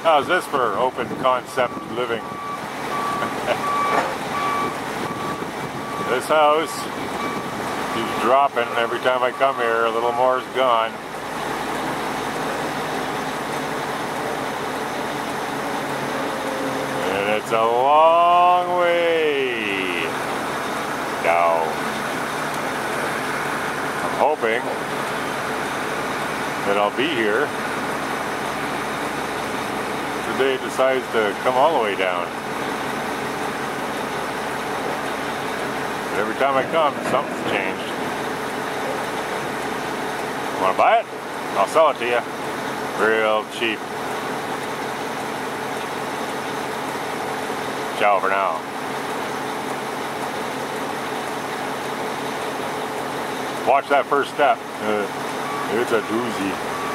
How's this for open concept living? This house keeps dropping every time I come here. A little more is gone. And it's a long way down. I'm hoping that I'll be here if the day decides to come all the way down. But every time I come, something's changed. Want to buy it? I'll sell it to you. Real cheap. Ciao for now. Watch that first step. It's a doozy.